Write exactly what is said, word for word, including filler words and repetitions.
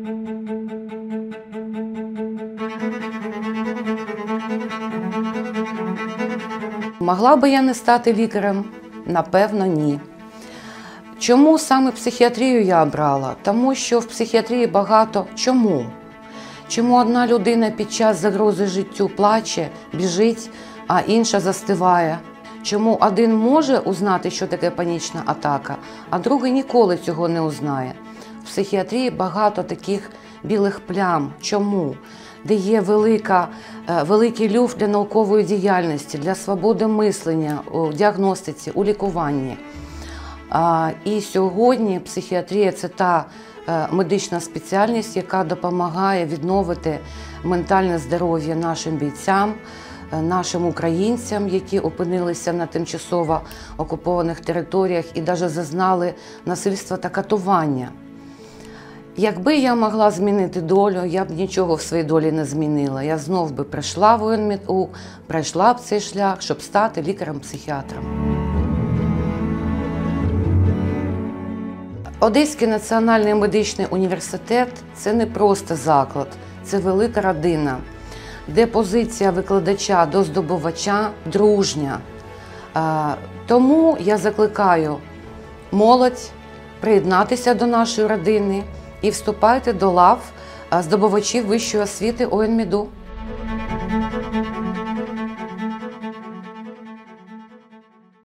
Могла би я не стати лікарем? Напевно, ні. Чому саме психіатрію я обрала? Тому що в психіатрії багато чому. Чому одна людина під час загрози життю плаче, біжить, а інша застиває? Чому один може узнати, що таке панічна атака, а другий ніколи цього не узнає? В психіатрії багато таких білих плям. Чому? Де є велика, великий люфт для наукової діяльності, для свободи мислення, у діагностиці, у лікуванні. І сьогодні психіатрія – це та медична спеціальність, яка допомагає відновити ментальне здоров'я нашим бійцям, нашим українцям, які опинилися на тимчасово окупованих територіях і навіть зазнали насильства та катування. Якби я могла змінити долю, я б нічого в своїй долі не змінила. Я знов би прийшла в УНМЕДУ, пройшла б цей шлях, щоб стати лікарем-психіатром. Одеський національний медичний університет – це не просто заклад, це велика родина, де позиція викладача до здобувача дружня. Тому я закликаю молодь приєднатися до нашої родини і вступайте до лав здобувачів вищої освіти УНМЕДУ.